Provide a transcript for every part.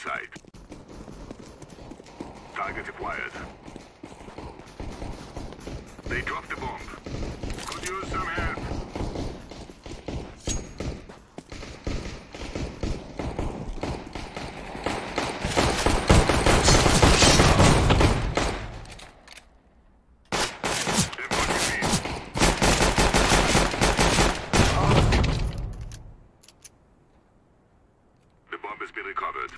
sight. Target acquired. They dropped the bomb. Could use some help. The bomb has been recovered.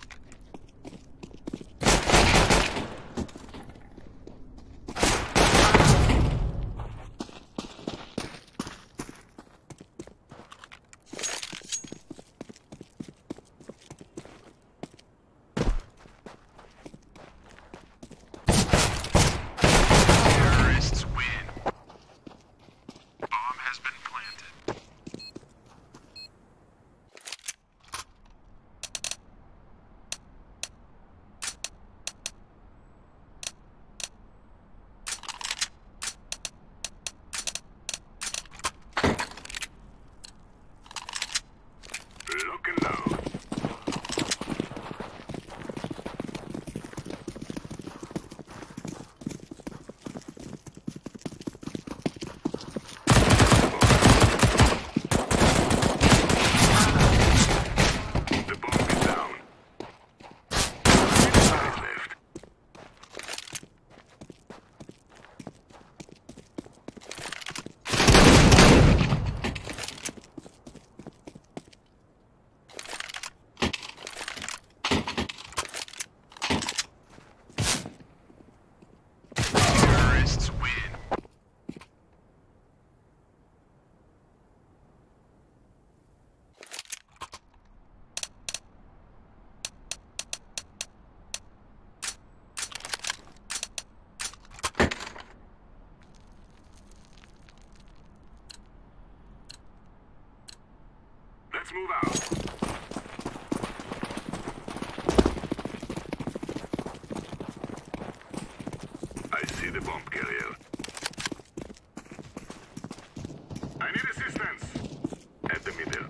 Terrorists win. Bomb has been planted. Lock and load. The bomb is down. 6 guys left. Terrorists win. Let's move out. I see the bomb carrier. I need assistance. At the middle.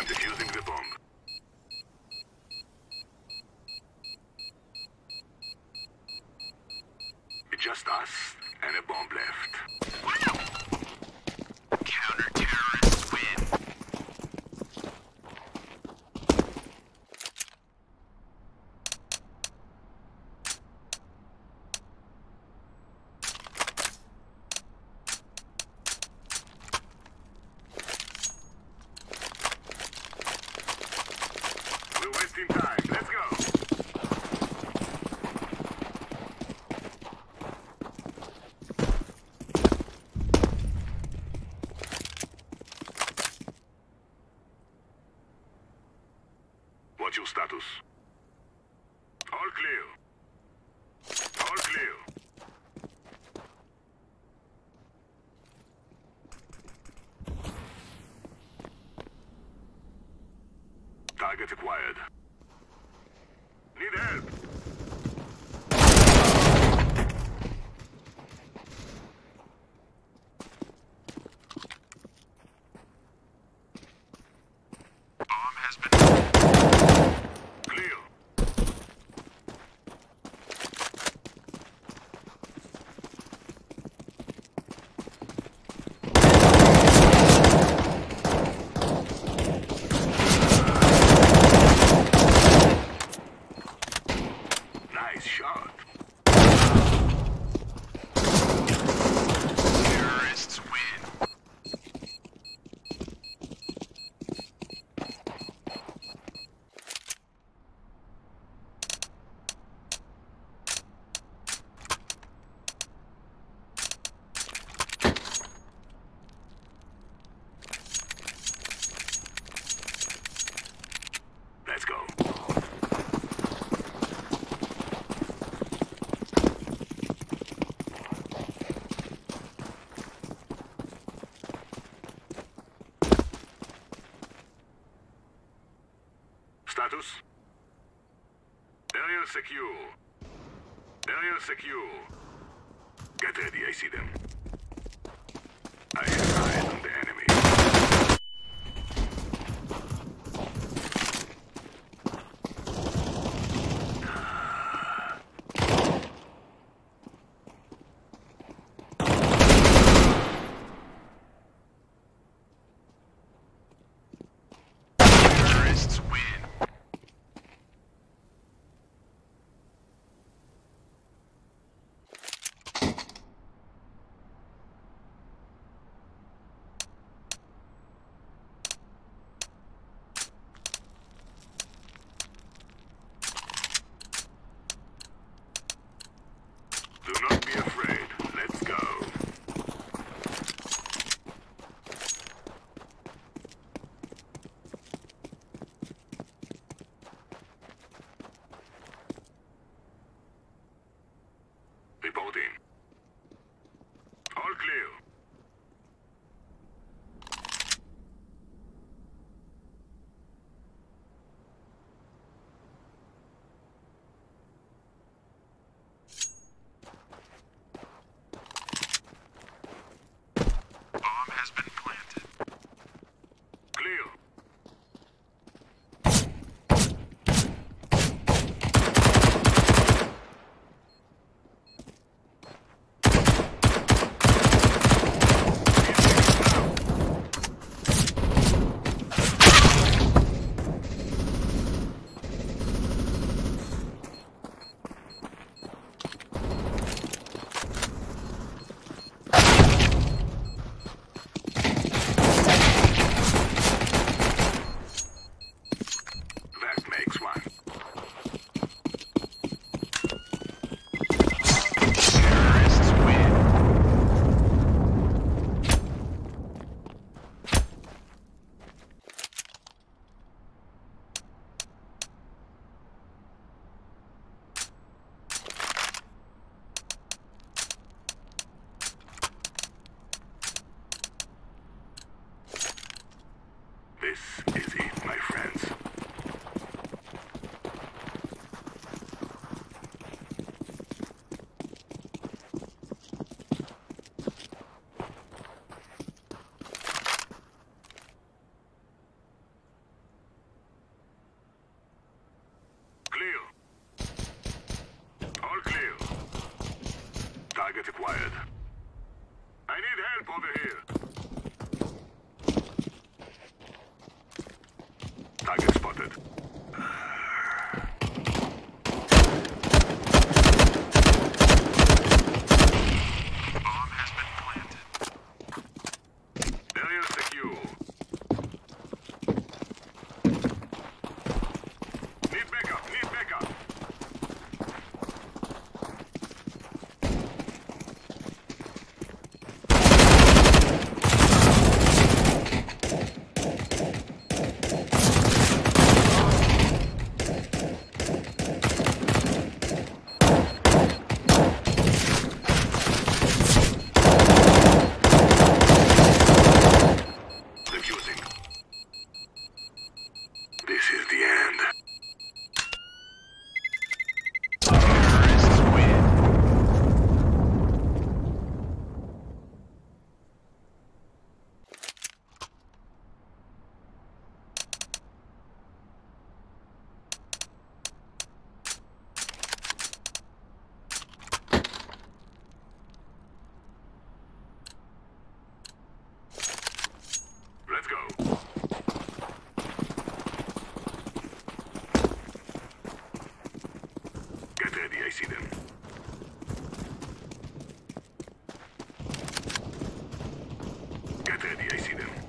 Defusing the bomb. It's just us and a bomb left. Counter-terrorists win. We're wasting time. Let's go. What's your status? All clear. All clear. Target acquired. Need help. Bomb has been Clear. Nice shot. terrorists win. Let's go. Status? Area secure. Area secure. Get ready, I see them. I have eyes on the enemy. Terrorists win. Do not be afraid. Let's go. Reporting. All clear. Bomb has been planted. Clear. That makes one. Terrorists win. This is it, my friends. Target spotted. Bomb has been planted. Area secure. Need backup. Need backup. Defusing. This is the end. Terrorists win. Let's go. Get ready, I see them. Get ready, I see them.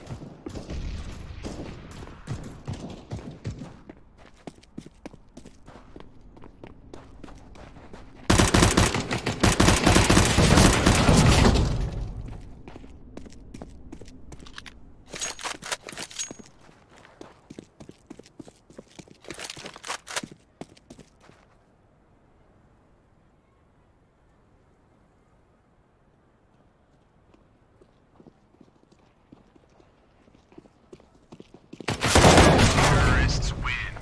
Terrorists win.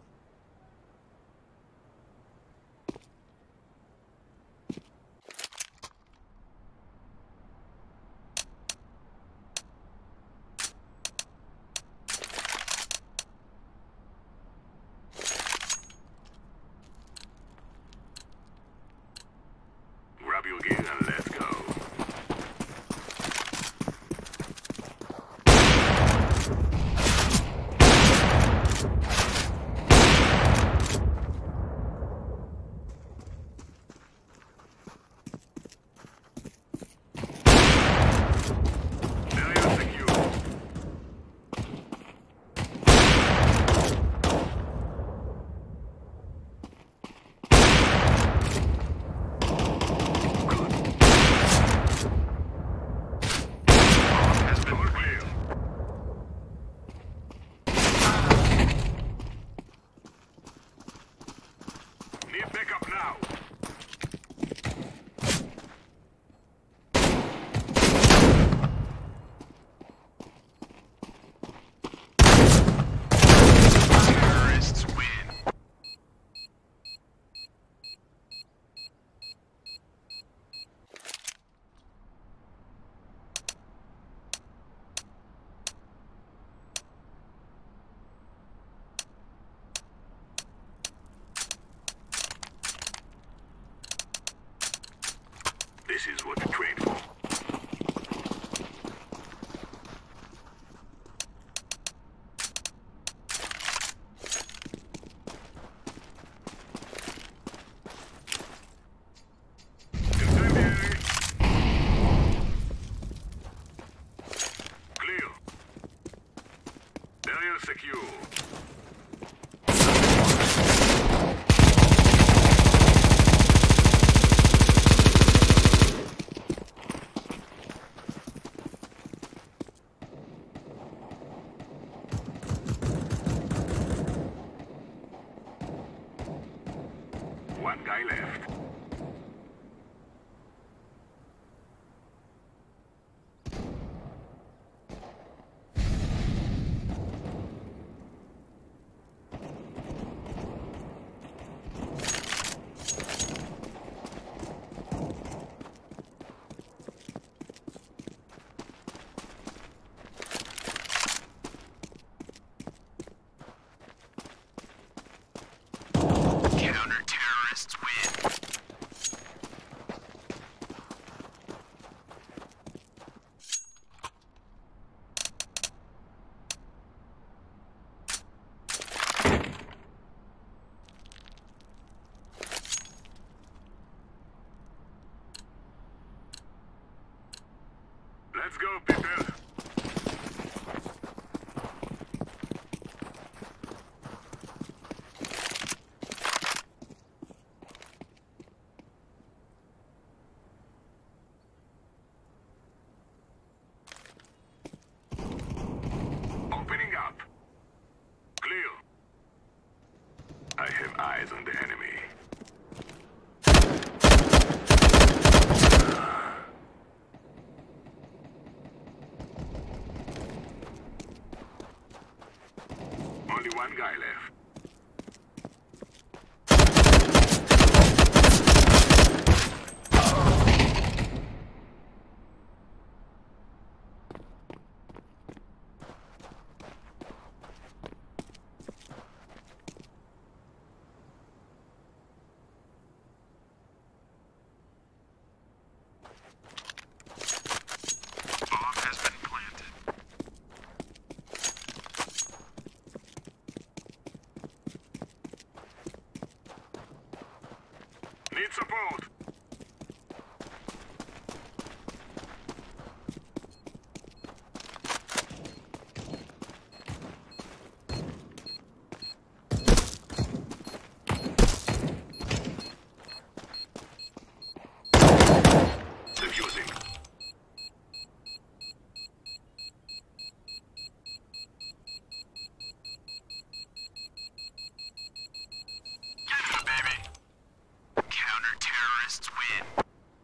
Grab your gear and let's go. Area secure. Bomb has been Door planted. clear. Need backup now. Terrorists win. This is what we trained for. Incendiary. Clear. Area secure. One guy left. Counter-terrorists win. eyes on the enemy. Only one guy left. Bomb has been planted. Need support. Defusing. Yeah, baby. Counter-terrorists win.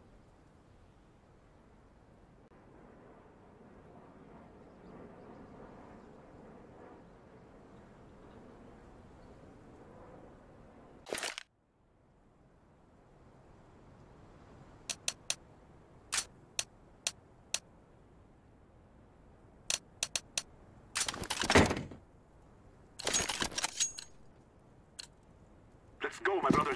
Let's go, my brothers.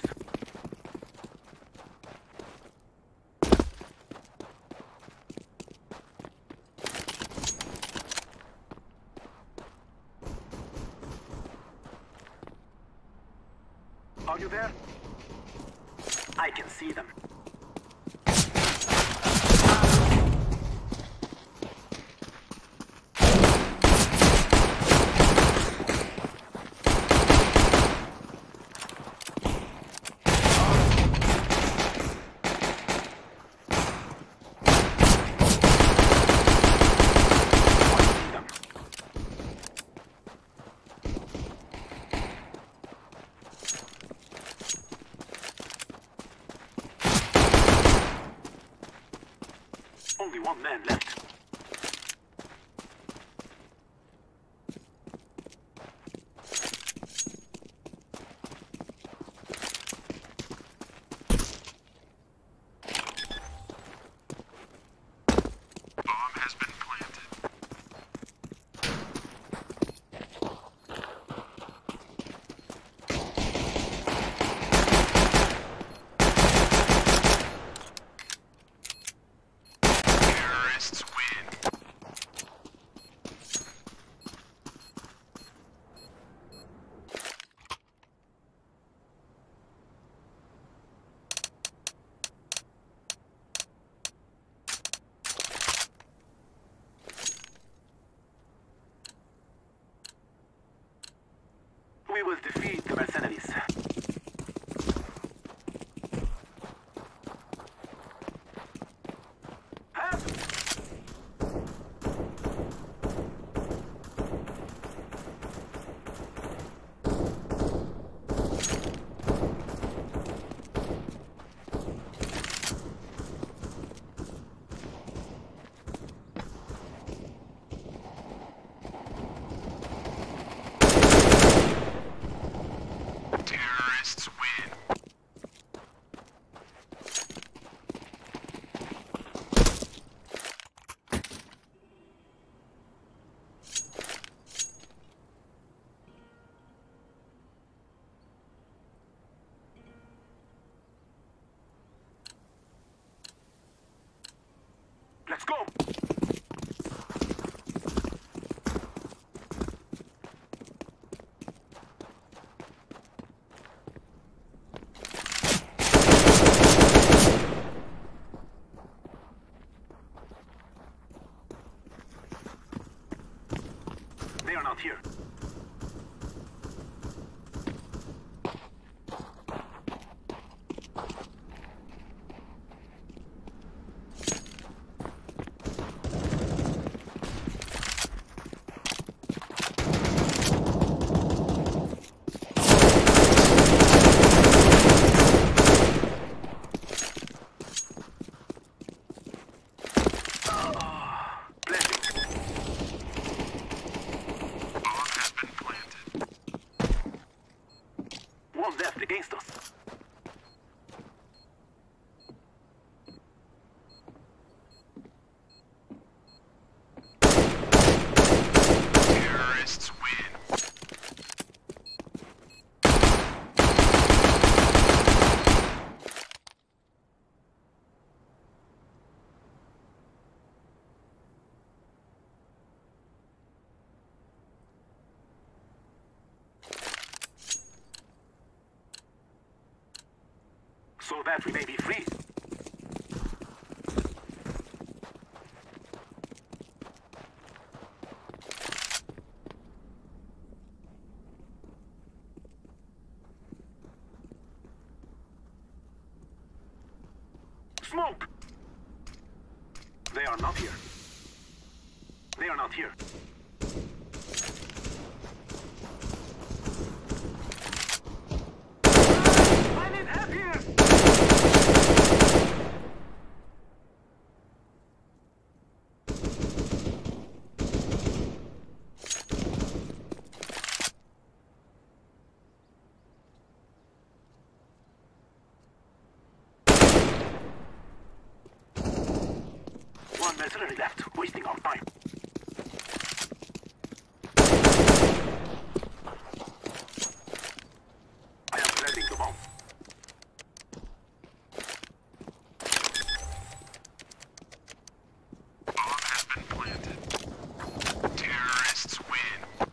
Are you there? I can see them. Only one man left. Bomb has been planted. Terrorists win. We will defeat the mercenaries. Huh? Terrorists win. Let's go! They are not here. against us. Terrorists win. So that we may be free. Smoke! They are not here. They are not here. I need help here! One mercenary left, wasting our time. I am planting the bomb. Bomb has been planted. Terrorists win.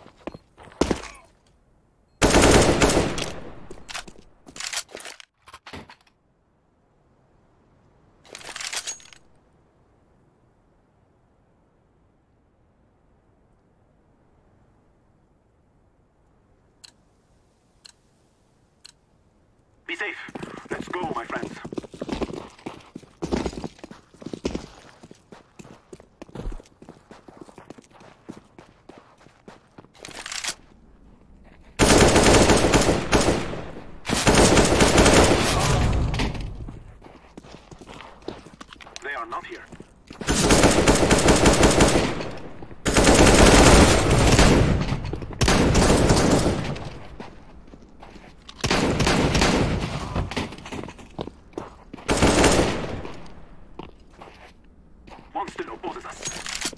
Be safe. Let's go, my friends. They are not here. One still opposes us.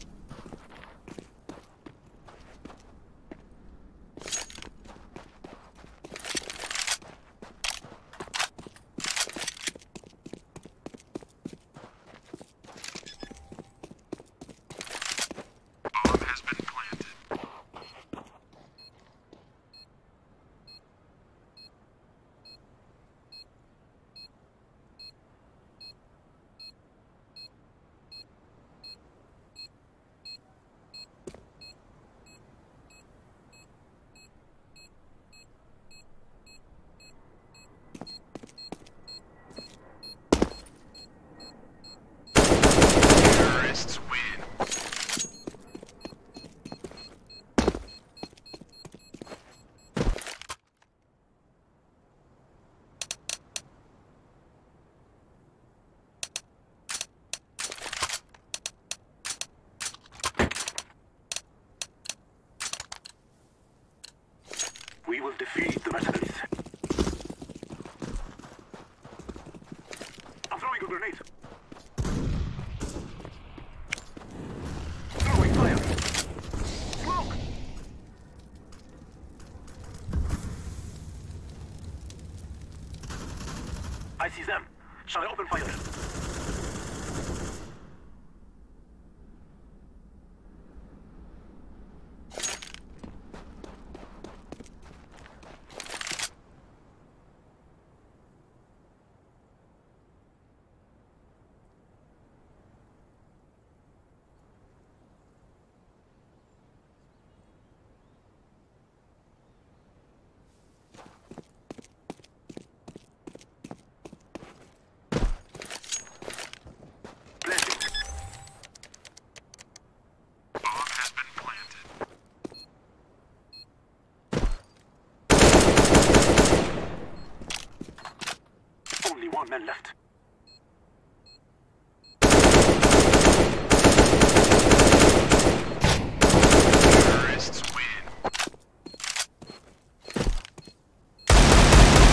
Bomb has been planted. Terrorists win. We will defeat the mercenaries. I'm throwing a grenade. Throwing fire. Smoke! I see them. Shall I open fire? One man left. Terrorists win.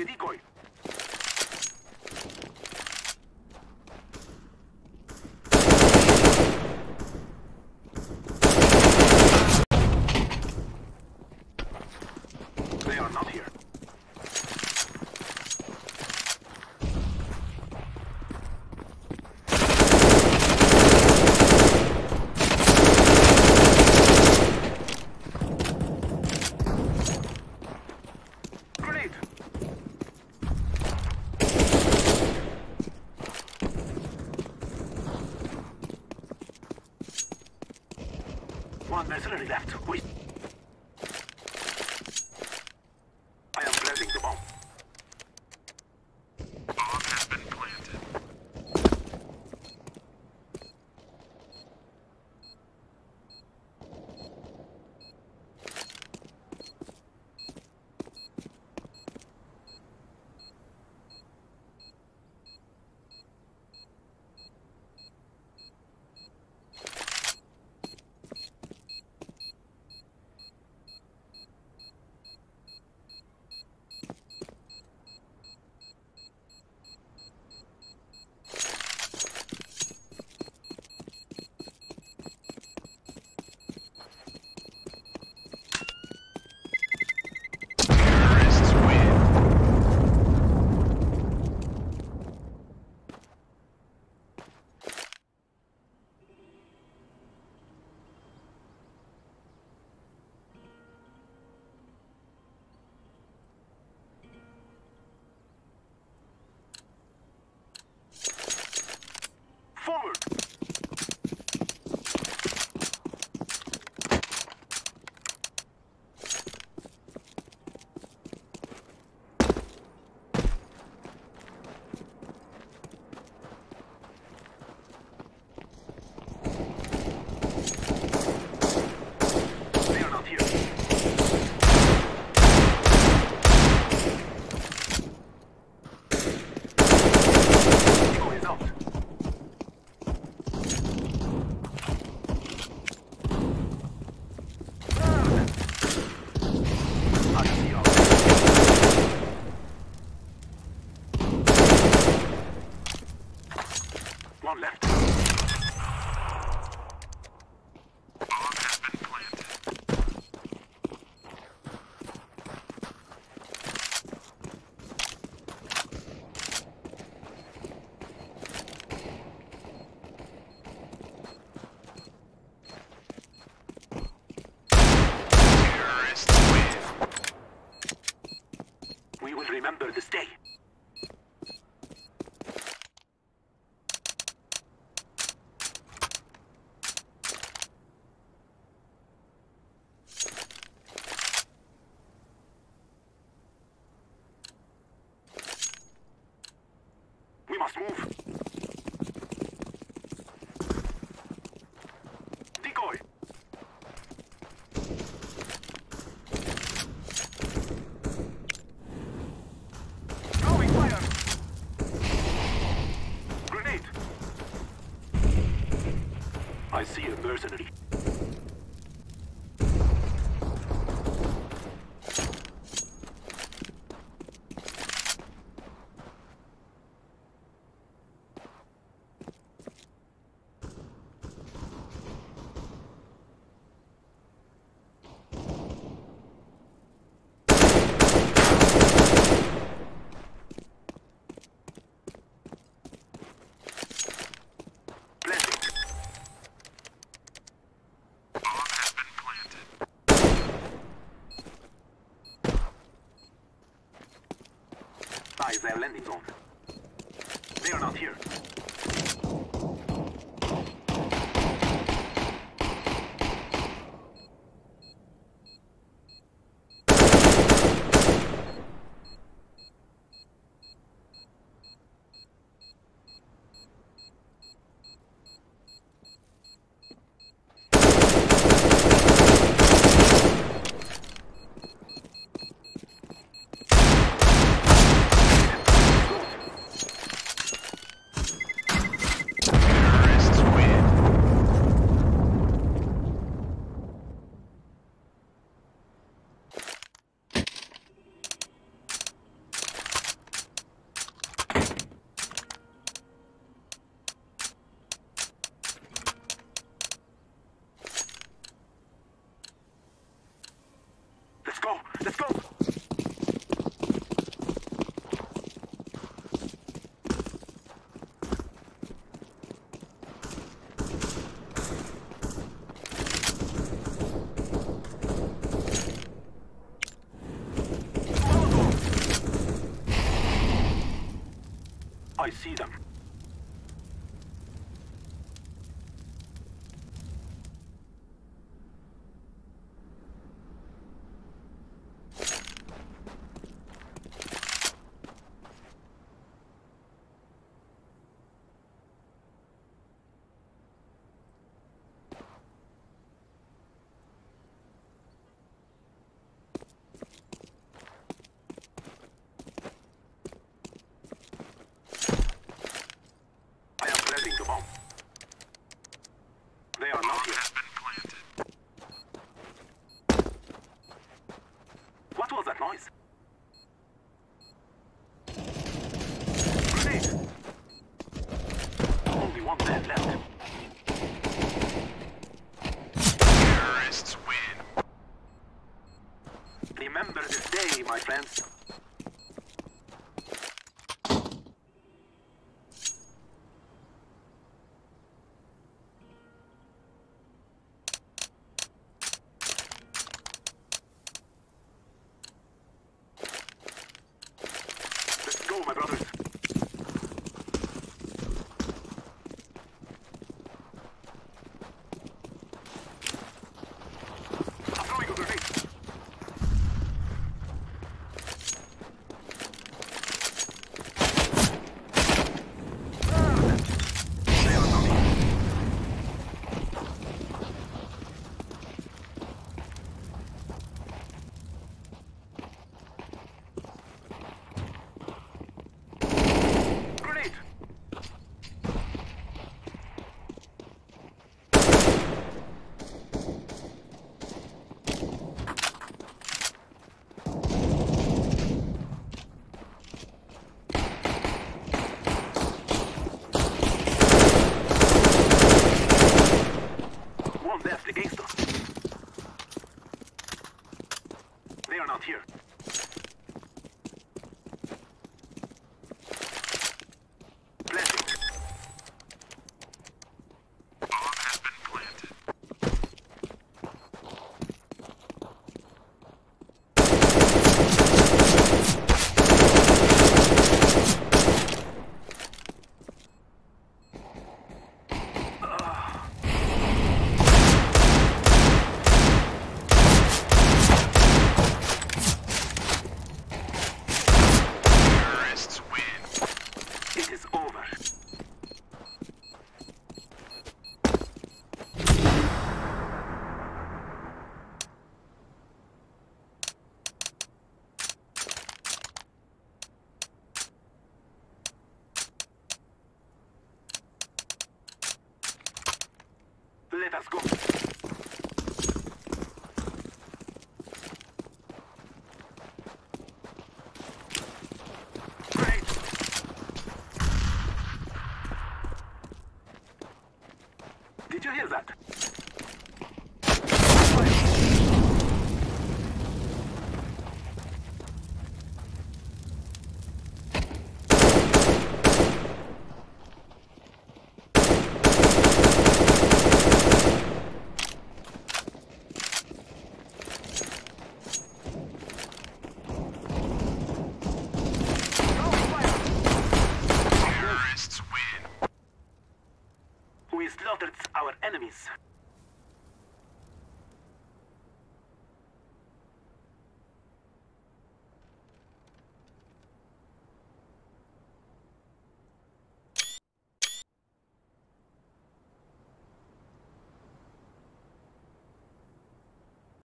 the decoy. They are not here. Grenade! One mercenary left. Wait. I am planting the bomb. Bomb has been planted. Terrorists win. Forward! They are not here. Decoy is out. I see you. One left. Bomb has been planted. Terrorists win. We will remember this day. We must move. Decoy. Throwing fire. Grenade. I see a mercenary. Planting. Bomb has been planted. Eyes their landing zone. They are not here. Good. I see them. I am planting the bomb. They are not here. Has been planted. What was that noise? Grenade! Only one man left. Terrorists win. Remember this day, my friends. Let's go, my brothers. I'm throwing a grenade. They are not here. Grenade! One left against us. They are not here. Planting. Bomb has been planted. Terrorists win. It is over. Let us go. Grenade! Did you hear that? Terrorists win. We slaughtered our enemies.